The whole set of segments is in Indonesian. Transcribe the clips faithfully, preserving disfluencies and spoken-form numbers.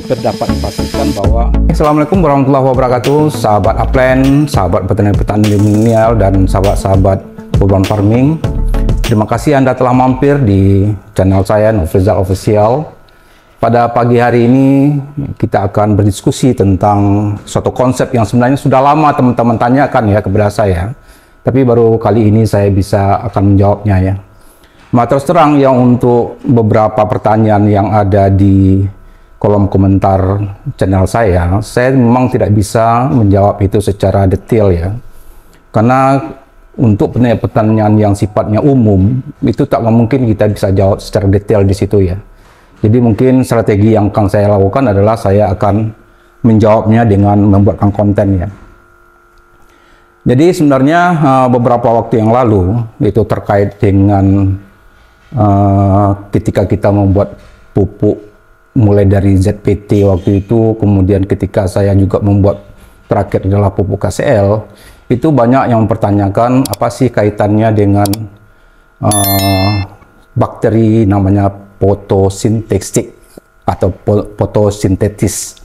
hampir dapat dipastikan bahwa Assalamualaikum warahmatullahi wabarakatuh, sahabat upland, sahabat petani-petani milenial, dan sahabat-sahabat urban farming. Terima kasih Anda telah mampir di channel saya, Nofrizal Official. Pada pagi hari ini kita akan berdiskusi tentang suatu konsep yang sebenarnya sudah lama teman-teman tanyakan ya kepada saya, tapi baru kali ini saya bisa akan menjawabnya ya. Nah, terus terang yang untuk beberapa pertanyaan yang ada di kolom komentar channel saya, saya memang tidak bisa menjawab itu secara detail ya. Karena untuk pertanyaan yang sifatnya umum, itu tak mungkin kita bisa jawab secara detail di situ ya. Jadi mungkin strategi yang akan saya lakukan adalah saya akan menjawabnya dengan membuatkan konten ya. Jadi sebenarnya beberapa waktu yang lalu, itu terkait dengan Uh, ketika kita membuat pupuk mulai dari Z P T waktu itu, kemudian ketika saya juga membuat terakhir adalah pupuk K C L, itu banyak yang mempertanyakan apa sih kaitannya dengan uh, bakteri namanya fotosintetik atau fotosintetis.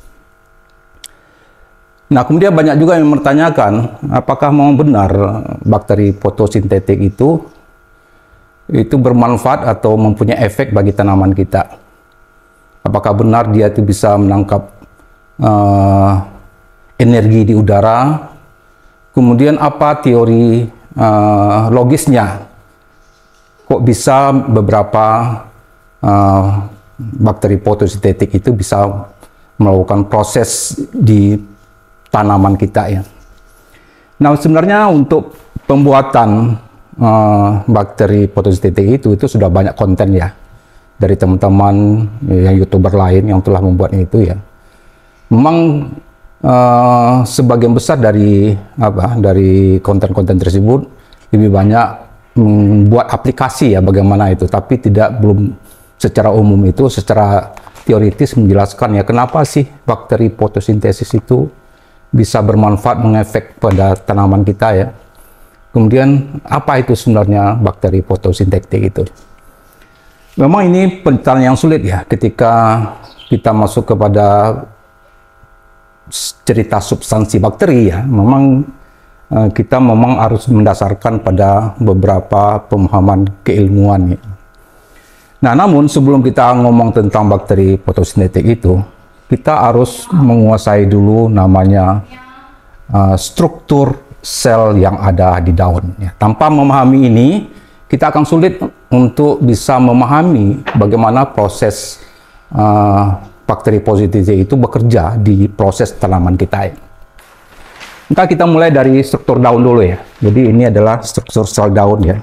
Nah, kemudian banyak juga yang mempertanyakan apakah memang benar bakteri fotosintetik itu itu bermanfaat atau mempunyai efek bagi tanaman kita. Apakah benar dia itu bisa menangkap uh, energi di udara? Kemudian apa teori uh, logisnya? Kok bisa beberapa uh, bakteri fotosintetik itu bisa melakukan proses di tanaman kita ya? Nah, sebenarnya untuk pembuatan Uh, bakteri fotosintetik itu itu sudah banyak konten ya dari teman-teman yang youtuber lain yang telah membuatnya itu ya. Memang uh, sebagian besar dari apa dari konten-konten tersebut lebih banyak membuat aplikasi ya bagaimana itu, tapi tidak belum secara umum itu secara teoritis menjelaskan ya kenapa sih bakteri fotosintesis itu bisa bermanfaat mengefek pada tanaman kita ya. Kemudian apa itu sebenarnya bakteri fotosintetik itu? Memang ini pertanyaan yang sulit ya ketika kita masuk kepada cerita substansi bakteri ya. Memang eh, kita memang harus mendasarkan pada beberapa pemahaman keilmuan ya. Nah, namun sebelum kita ngomong tentang bakteri fotosintetik itu, kita harus menguasai dulu namanya uh, struktur sel yang ada di daun ya. Tanpa memahami ini, kita akan sulit untuk bisa memahami bagaimana proses uh, bakteri fotosintesis itu bekerja di proses tanaman kita ya. Maka kita mulai dari struktur daun dulu ya. Jadi ini adalah struktur sel daun ya.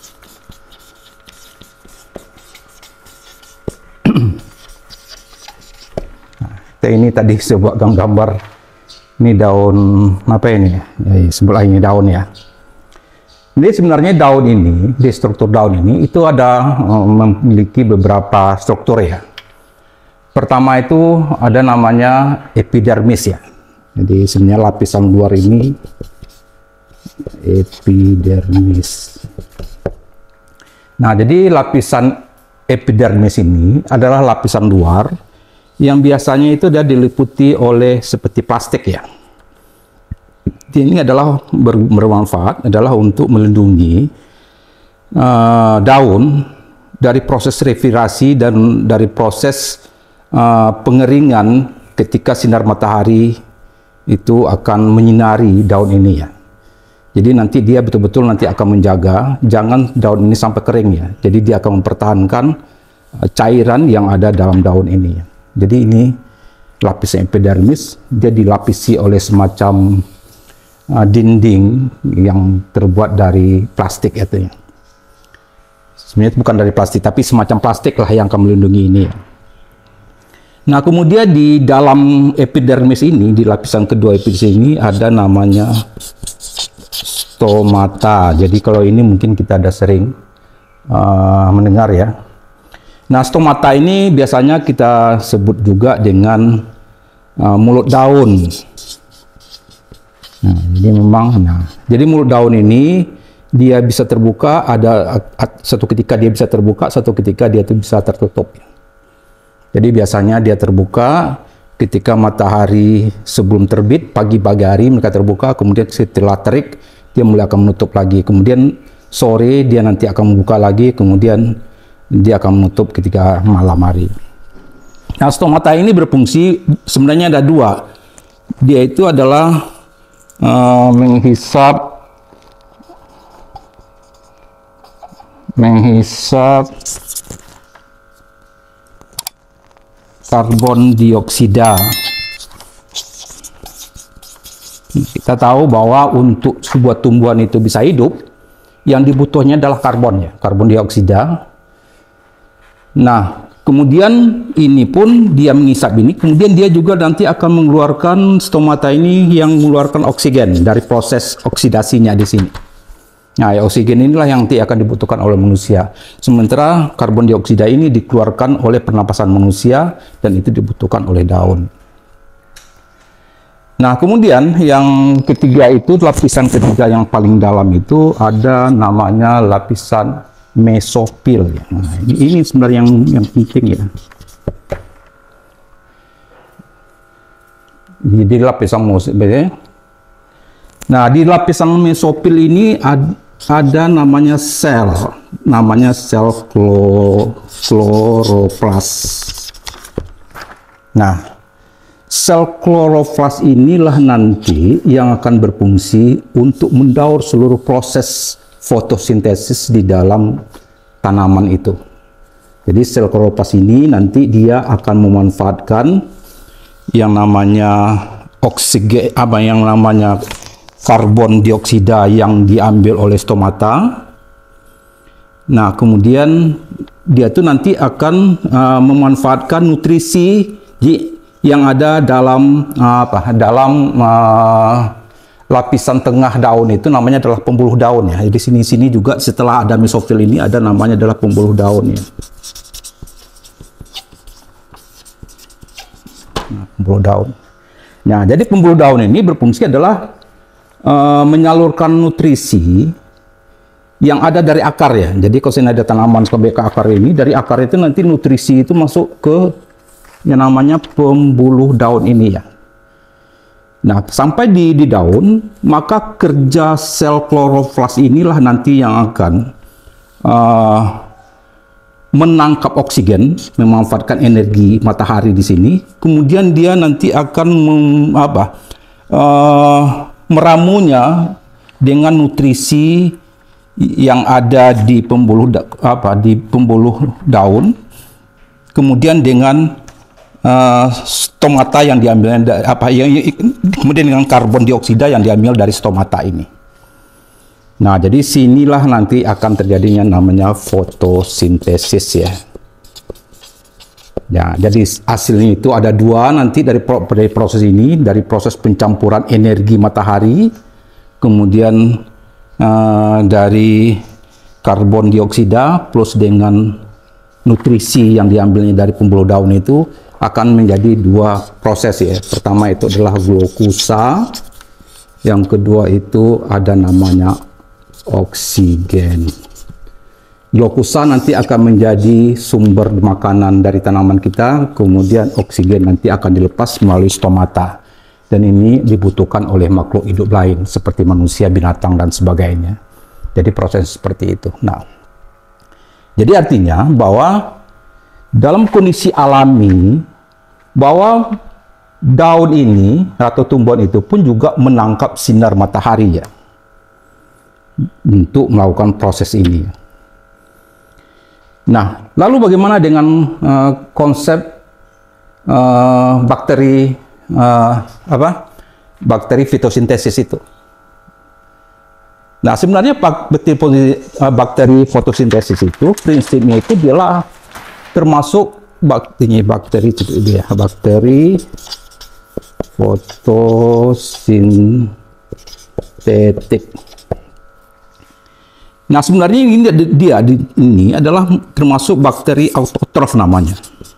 Nah, ini tadi sebuah gambar. Ini daun apa ini? Ya, sebelah ini daun ya. Jadi sebenarnya daun ini, di struktur daun ini itu ada um, memiliki beberapa struktur ya. Pertama itu ada namanya epidermis ya. Jadi sebenarnya lapisan luar ini epidermis. Nah, jadi lapisan epidermis ini adalah lapisan luar yang biasanya itu dia diliputi oleh seperti plastik ya. Ini adalah ber, bermanfaat adalah untuk melindungi uh, daun dari proses respirasi dan dari proses uh, pengeringan ketika sinar matahari itu akan menyinari daun ini ya. Jadi nanti dia betul-betul nanti akan menjaga jangan daun ini sampai kering ya. Jadi dia akan mempertahankan uh, cairan yang ada dalam daun ini ya. Jadi ini lapisan epidermis, dia dilapisi oleh semacam uh, dinding yang terbuat dari plastik itu ya. Sebenarnya bukan dari plastik, tapi semacam plastik lah yang akan melindungi ini ya. Nah, kemudian di dalam epidermis ini, di lapisan kedua epidermis ini ada namanya stomata. Jadi kalau ini mungkin kita ada sering uh, mendengar ya. Nah, stomata ini biasanya kita sebut juga dengan uh, mulut daun. Nah, jadi memang, nah, jadi mulut daun ini dia bisa terbuka, ada satu ketika dia bisa terbuka, satu ketika dia itu bisa tertutup. Jadi biasanya dia terbuka ketika matahari sebelum terbit, pagi-pagi hari mereka terbuka, kemudian setelah terik dia mulai akan menutup lagi, kemudian sore dia nanti akan membuka lagi, kemudian dia akan menutup ketika malam hari. Nah, stomata ini berfungsi sebenarnya ada dua. Dia itu adalah uh, menghisap menghisap karbon dioksida. Kita tahu bahwa untuk sebuah tumbuhan itu bisa hidup, yang dibutuhkannya adalah karbon, ya, karbon dioksida. Nah, kemudian ini pun dia mengisap ini, kemudian dia juga nanti akan mengeluarkan, stomata ini yang mengeluarkan oksigen dari proses oksidasinya di sini. Nah, ya, oksigen inilah yang nanti akan dibutuhkan oleh manusia. Sementara karbon dioksida ini dikeluarkan oleh pernapasan manusia dan itu dibutuhkan oleh daun. Nah, kemudian yang ketiga itu, lapisan ketiga yang paling dalam itu ada namanya lapisan mesofil. Nah, ini, ini sebenarnya yang, yang penting, ya. Jadi lapisan mesofil. Nah, di lapisan mesofil ini ada, ada namanya sel, namanya sel kloroplas. Nah, sel kloroplas inilah nanti yang akan berfungsi untuk mendaur seluruh proses fotosintesis di dalam tanaman itu. Jadi sel kloroplas ini nanti dia akan memanfaatkan yang namanya oksigen, apa yang namanya karbon dioksida yang diambil oleh stomata. Nah, kemudian dia tuh nanti akan uh, memanfaatkan nutrisi yang ada dalam uh, apa dalam uh, lapisan tengah daun itu, namanya adalah pembuluh daun, ya. Di sini-sini juga setelah ada mesofil ini ada namanya adalah pembuluh daun, ya. Nah, pembuluh daun. Nah, jadi pembuluh daun ini berfungsi adalah uh, menyalurkan nutrisi yang ada dari akar, ya. Jadi kalau ada tanaman sampai ke akar ini, dari akar itu nanti nutrisi itu masuk ke yang namanya pembuluh daun ini, ya. Nah, sampai di, di daun, maka kerja sel kloroplas inilah nanti yang akan uh, menangkap oksigen, memanfaatkan energi matahari di sini. Kemudian dia nanti akan mem, apa, uh, meramunya dengan nutrisi yang ada di pembuluh apa di pembuluh daun. Kemudian dengan Uh, stomata yang diambil apa yang kemudian dengan karbon dioksida yang diambil dari stomata ini. Nah, jadi sinilah nanti akan terjadinya namanya fotosintesis, ya. Ya, jadi hasilnya itu ada dua nanti dari, pro, dari proses ini, dari proses pencampuran energi matahari, kemudian uh, dari karbon dioksida plus dengan nutrisi yang diambilnya dari pembuluh daun itu akan menjadi dua proses, ya. Pertama itu adalah glukosa, yang kedua itu ada namanya oksigen. Glukosa nanti akan menjadi sumber makanan dari tanaman kita, kemudian oksigen nanti akan dilepas melalui stomata, dan ini dibutuhkan oleh makhluk hidup lain seperti manusia, binatang, dan sebagainya. Jadi proses seperti itu. Nah, jadi artinya bahwa dalam kondisi alami, bahwa daun ini atau tumbuhan itu pun juga menangkap sinar matahari, ya, untuk melakukan proses ini. Nah, lalu bagaimana dengan uh, konsep uh, bakteri uh, apa bakteri fotosintesis itu? Nah, sebenarnya bakteri, bakteri fotosintesis itu prinsipnya itu adalah termasuk bakteri bakteri ya, bakteri fotosintetik. Nah, sebenarnya ini dia ini adalah termasuk bakteri autotrof namanya.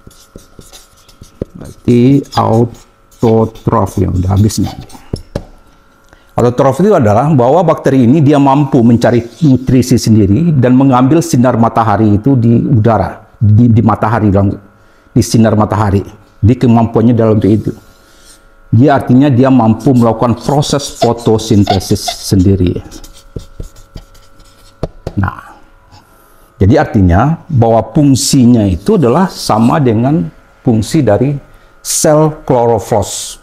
Berarti autotrof, ya, udah habisnya. Autotrof itu adalah bahwa bakteri ini dia mampu mencari nutrisi sendiri dan mengambil sinar matahari itu di udara, di, di matahari, di sinar matahari. Di kemampuannya dalam itu. Dia artinya dia mampu melakukan proses fotosintesis sendiri. Nah, jadi artinya bahwa fungsinya itu adalah sama dengan fungsi dari sel kloroflos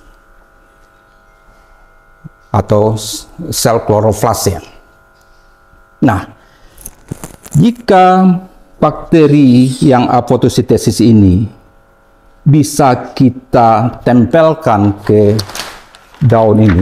atau sel kloroflas ya. Nah, jika bakteri yang fotosintesis ini bisa kita tempelkan ke daun ini,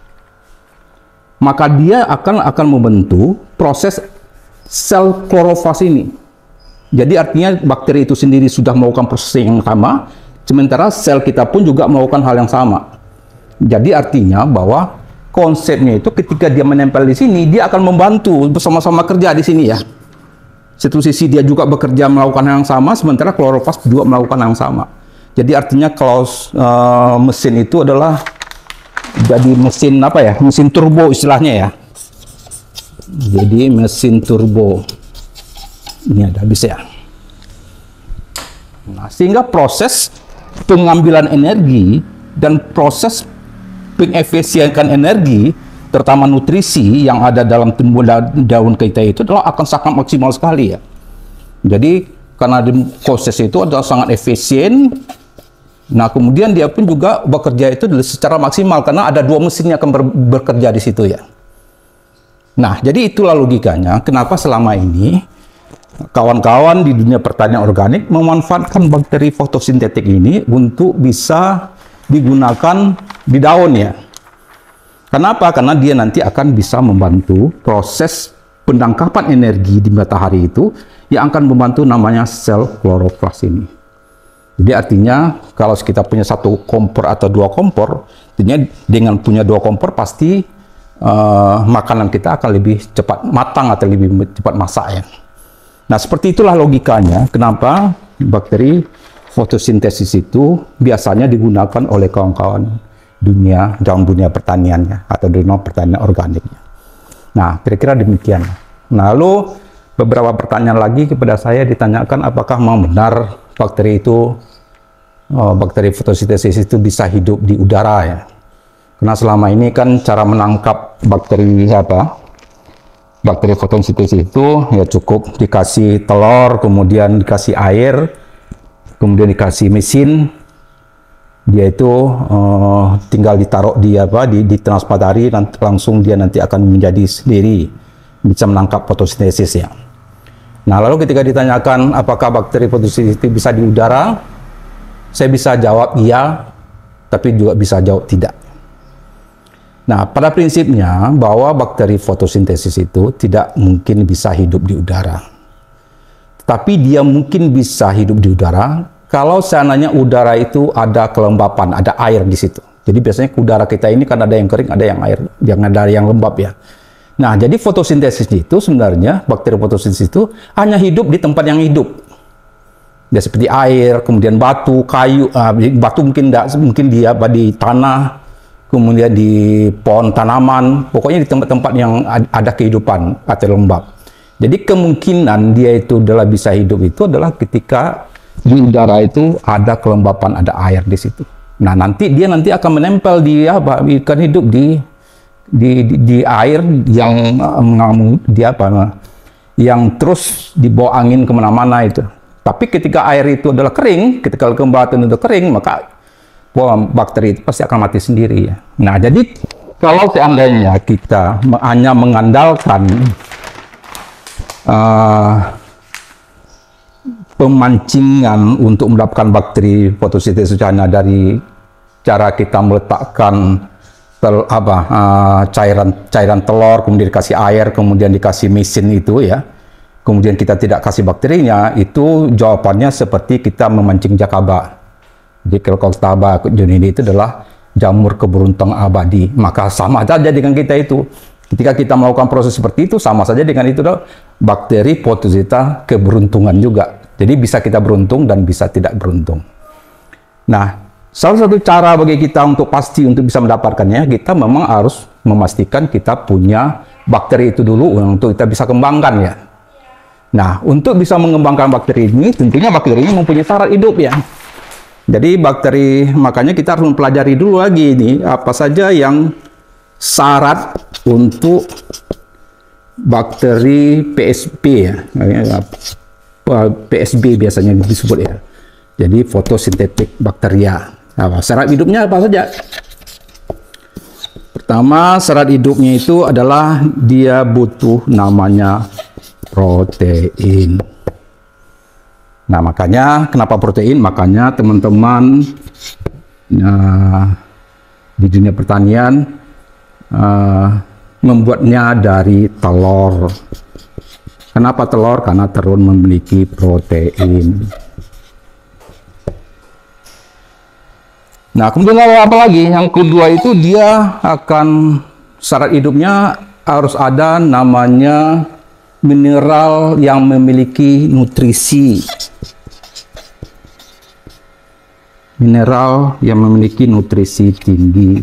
maka dia akan akan membentuk proses sel klorofas ini. Jadi artinya bakteri itu sendiri sudah melakukan proses yang sama, sementara sel kita pun juga melakukan hal yang sama. Jadi artinya bahwa konsepnya itu ketika dia menempel di sini, dia akan membantu bersama-sama kerja di sini ya. Satu sisi dia juga bekerja melakukan hal yang sama, sementara klorofas juga melakukan hal yang sama. Jadi artinya kalau uh, mesin itu adalah jadi mesin apa ya? Mesin turbo istilahnya ya. Jadi mesin turbo. Ini ada habis ya. Nah, sehingga proses pengambilan energi dan proses pengefisienkan energi, terutama nutrisi yang ada dalam tumbuhan daun kita itu adalah akan sangat maksimal sekali ya. Jadi karena proses itu adalah sangat efisien. Nah, kemudian dia pun juga bekerja itu secara maksimal karena ada dua mesin yang akan ber bekerja di situ ya. Nah, jadi itulah logikanya kenapa selama ini kawan-kawan di dunia pertanian organik memanfaatkan bakteri fotosintetik ini untuk bisa digunakan di daun ya. Kenapa? Karena dia nanti akan bisa membantu proses penangkapan energi di matahari itu yang akan membantu namanya sel kloroflas ini. Jadi artinya kalau kita punya satu kompor atau dua kompor, artinya dengan punya dua kompor pasti uh, makanan kita akan lebih cepat matang atau lebih cepat masak ya. Nah, seperti itulah logikanya kenapa bakteri fotosintesis itu biasanya digunakan oleh kawan-kawan dunia dalam dunia pertaniannya atau dunia pertanian organiknya. Nah, kira-kira demikian. Nah, lalu beberapa pertanyaan lagi kepada saya ditanyakan apakah memang benar bakteri itu oh, bakteri fotosintesis itu bisa hidup di udara ya. Karena selama ini kan cara menangkap bakteri apa? Bakteri fotosintesis itu ya cukup dikasih telur, kemudian dikasih air, kemudian dikasih mesin. Dia itu uh, tinggal ditaruh di apa di, di tenas matahari, nanti langsung dia nanti akan menjadi sendiri bisa menangkap fotosintesis ya. Nah, lalu ketika ditanyakan apakah bakteri fotosintesis itu bisa di udara, saya bisa jawab iya, tapi juga bisa jawab tidak. Nah, pada prinsipnya bahwa bakteri fotosintesis itu tidak mungkin bisa hidup di udara. Tapi dia mungkin bisa hidup di udara kalau seandainya udara itu ada kelembapan, ada air di situ. Jadi biasanya udara kita ini kan ada yang kering, ada yang air, yang ada yang lembab ya. Nah, jadi fotosintesis itu sebenarnya bakteri fotosintesis itu hanya hidup di tempat yang hidup. Ya seperti air, kemudian batu, kayu, uh, batu mungkin enggak, mungkin dia di tanah, kemudian di pohon tanaman, pokoknya di tempat-tempat yang ada kehidupan atau lembab. Jadi kemungkinan dia itu adalah bisa hidup itu adalah ketika di udara itu ada kelembapan, ada air di situ. Nah, nanti dia nanti akan menempel di apa? Akan hidup di di di, di air yang mengamuk dia apa? Yang terus dibawa angin kemana-mana itu. Tapi ketika air itu adalah kering, ketika kelembapan itu kering, maka wah, bakteri itu pasti akan mati sendiri ya. Nah, jadi kalau seandainya kita hanya mengandalkan uh, pemancingan untuk mendapatkan bakteri fotosintesis hanya dari cara kita meletakkan tel, apa, uh, cairan cairan telur, kemudian dikasih air, kemudian dikasih mesin itu ya, kemudian kita tidak kasih bakterinya, itu jawabannya seperti kita memancing jakaba. Jadi kalau jakaba ini itu adalah jamur keberuntungan abadi, maka sama saja dengan kita itu. Ketika kita melakukan proses seperti itu, sama saja dengan itu adalah bakteri fotosintesis keberuntungan juga. Jadi bisa kita beruntung dan bisa tidak beruntung. Nah, salah satu cara bagi kita untuk pasti untuk bisa mendapatkannya, kita memang harus memastikan kita punya bakteri itu dulu untuk kita bisa kembangkan ya. Nah, untuk bisa mengembangkan bakteri ini, tentunya bakteri ini mempunyai syarat hidup ya. Jadi bakteri, makanya kita harus mempelajari dulu lagi ini apa saja yang syarat untuk bakteri P S B ya, P S B biasanya disebut ya. Jadi fotosintetik bakteria. Nah, syarat hidupnya apa saja? Pertama, syarat hidupnya itu adalah dia butuh namanya protein. Nah, makanya kenapa protein? Makanya teman-teman nah, di dunia pertanian uh, membuatnya dari telur. Kenapa telur? Karena telur memiliki protein. Nah, kemudian apa lagi? Yang kedua itu dia akan syarat hidupnya harus ada namanya mineral yang memiliki nutrisi. Mineral yang memiliki nutrisi tinggi.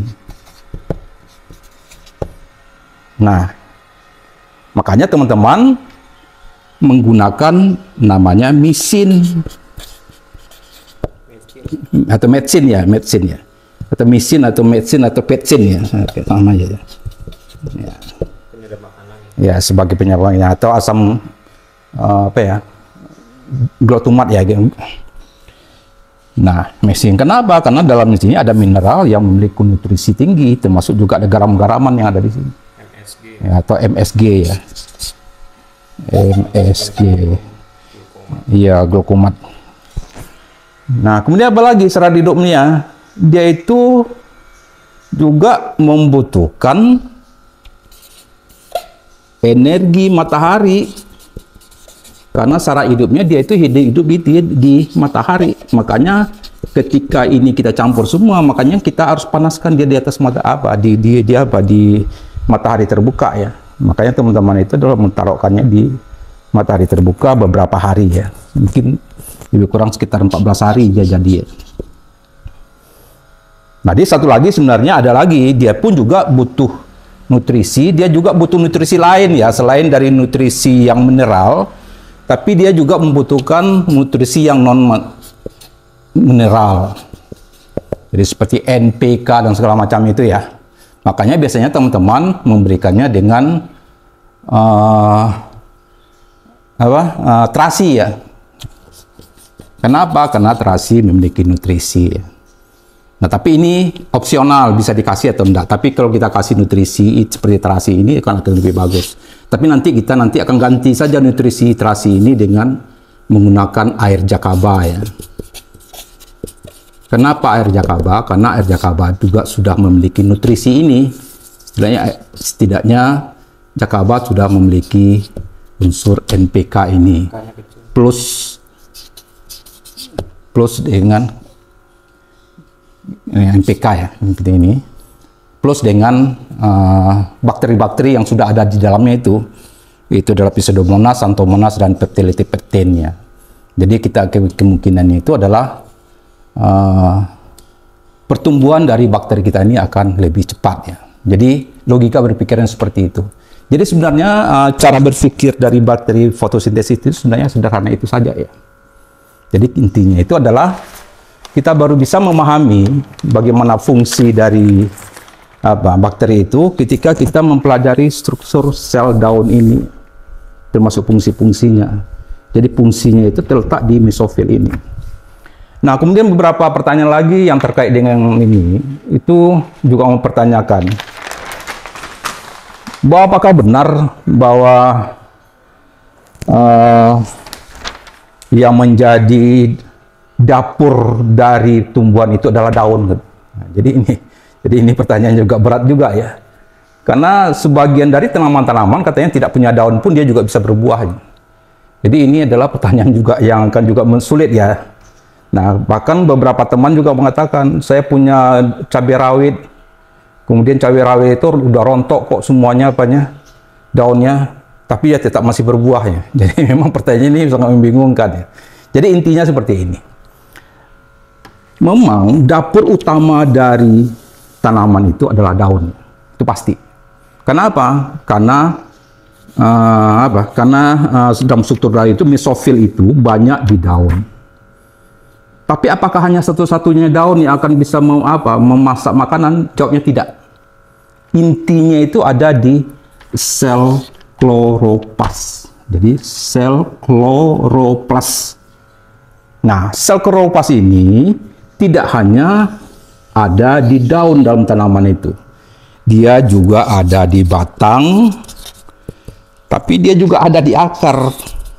Nah, makanya teman-teman menggunakan namanya misin atau medicine ya, medicine ya, atau misin atau medicine atau petsin ya, sama aja ya. Ya. Ya, sebagai penyebab atau asam uh, apa ya, glutamate ya. Nah, mesin kenapa? Karena dalam sini ada mineral yang memiliki nutrisi tinggi, termasuk juga ada garam-garaman yang ada di sini. M S G. Ya, atau M S G ya. M S G. Iya, glukomat. Nah, kemudian apa lagi syarat hidupnya? Dia itu juga membutuhkan energi matahari. Karena syarat hidupnya dia itu hidup di, di, di matahari. Makanya ketika ini kita campur semua, makanya kita harus panaskan dia di atas mata apa di di, di apa di matahari terbuka ya. Makanya teman-teman itu adalah mentaruhkannya di matahari terbuka beberapa hari ya. Mungkin lebih kurang sekitar empat belas hari dia jadi ya. Nah, dia satu lagi sebenarnya ada lagi, dia pun juga butuh nutrisi, dia juga butuh nutrisi lain ya, selain dari nutrisi yang mineral. Tapi dia juga membutuhkan nutrisi yang non mineral. Jadi seperti N P K dan segala macam itu ya. Makanya biasanya teman-teman memberikannya dengan uh, apa? Uh, terasi ya. Kenapa? Karena terasi memiliki nutrisi. Nah, tapi ini opsional, bisa dikasih atau enggak. Tapi kalau kita kasih nutrisi seperti terasi ini akan lebih bagus. Tapi nanti kita nanti akan ganti saja nutrisi terasi ini dengan menggunakan air jakaba ya. Kenapa air jakaba? Karena air jakaba juga sudah memiliki nutrisi ini. Setidaknya, setidaknya jakaba sudah memiliki unsur N P K ini. Plus plus dengan N P K ya, seperti ini. Plus dengan bakteri-bakteri uh, yang sudah ada di dalamnya itu, itu adalah Pseudomonas, Xanthomonas, dan Peptidylipeptin ya. Jadi kita ke kemungkinannya itu adalah uh, pertumbuhan dari bakteri kita ini akan lebih cepat ya. Jadi logika berpikirnya seperti itu. Jadi sebenarnya uh, cara berpikir dari bakteri fotosintesis itu sebenarnya sederhana itu saja ya. Jadi intinya itu adalah kita baru bisa memahami bagaimana fungsi dari apa bakteri itu ketika kita mempelajari struktur sel daun ini, termasuk fungsi-fungsinya. Jadi fungsinya itu terletak di mesofil ini. Nah, kemudian beberapa pertanyaan lagi yang terkait dengan ini itu juga mempertanyakan bahwa apakah benar bahwa uh, yang menjadi dapur dari tumbuhan itu adalah daun. Nah, jadi ini jadi ini pertanyaan juga berat juga ya. Karena sebagian dari tanaman-tanaman katanya tidak punya daun pun dia juga bisa berbuah. Jadi ini adalah pertanyaan juga yang akan juga mensulit ya. Nah, bahkan beberapa teman juga mengatakan, saya punya cabai rawit, kemudian cabai rawit itu udah rontok kok semuanya apanya daunnya, tapi ya tetap masih berbuah ya. Jadi memang pertanyaan ini sangat membingungkan ya. Jadi intinya seperti ini. Memang dapur utama dari tanaman itu adalah daun, itu pasti. Kenapa? Karena uh, apa? Karena uh, dalam struktur dari itu mesofil itu banyak di daun. Tapi apakah hanya satu-satunya daun yang akan bisa mem apa, memasak makanan? Jawabnya tidak. Intinya itu ada di sel kloroplas. Jadi sel kloroplas. Nah, sel kloroplas ini tidak hanya ada di daun dalam tanaman itu. Dia juga ada di batang, tapi dia juga ada di akar.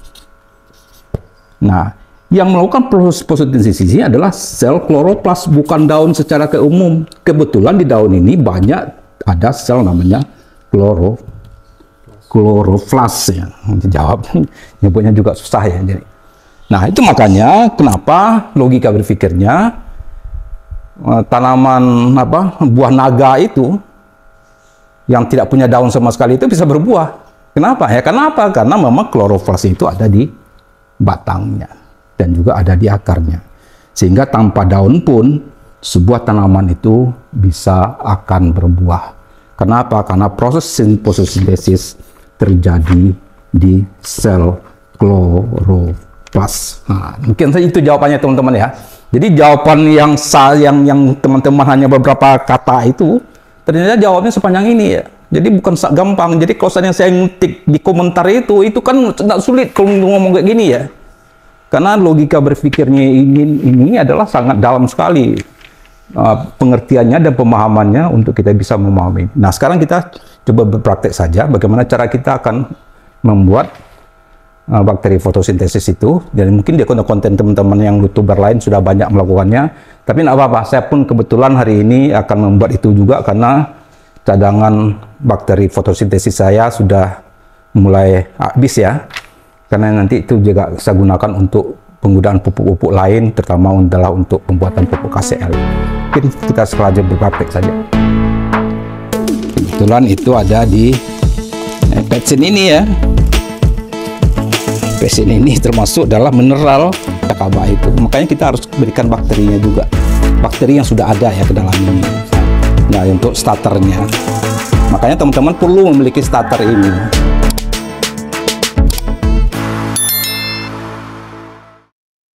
Nah, yang melakukan proses fotosintesis ini adalah sel kloroplas, bukan daun secara keumum. Kebetulan di daun ini banyak ada sel namanya kloro kloroplas ya. Jawab, nyebutnya juga susah ya. Jadi, nah itu makanya kenapa logika berpikirnya tanaman apa buah naga itu yang tidak punya daun sama sekali itu bisa berbuah. Kenapa? Ya kenapa? Karena memang kloroplas itu ada di batangnya dan juga ada di akarnya. Sehingga tanpa daun pun sebuah tanaman itu bisa akan berbuah. Kenapa? Karena proses fotosintesis terjadi di sel kloroplas. Nah, mungkin saja itu jawabannya teman-teman ya. Jadi jawaban yang yang yang teman-teman hanya beberapa kata itu ternyata jawabnya sepanjang ini ya. Jadi bukan gampang. Jadi kalau saya saya ngetik di komentar itu, itu kan tidak sulit kalau ngomong kayak gini ya. Karena logika berpikirnya ini, ini adalah sangat dalam sekali uh, pengertiannya dan pemahamannya untuk kita bisa memahami. Nah sekarang kita coba berpraktek saja bagaimana cara kita akan membuat uh, bakteri fotosintesis itu. Dan mungkin di konten-konten teman-teman yang youtuber lain sudah banyak melakukannya. Tapi tidak apa-apa, saya pun kebetulan hari ini akan membuat itu juga karena cadangan bakteri fotosintesis saya sudah mulai habis ya. Karena nanti itu juga saya gunakan untuk penggunaan pupuk-pupuk lain, terutama adalah untuk pembuatan pupuk K C L. Mungkin kita sengaja berpraktek saja. Kebetulan itu ada di eh, petsin ini ya. Petsin ini termasuk dalam mineral Akaba itu. Makanya kita harus berikan bakterinya juga. Bakteri yang sudah ada ya ke dalam ini. Nah, untuk starternya. Makanya teman-teman perlu memiliki starter ini.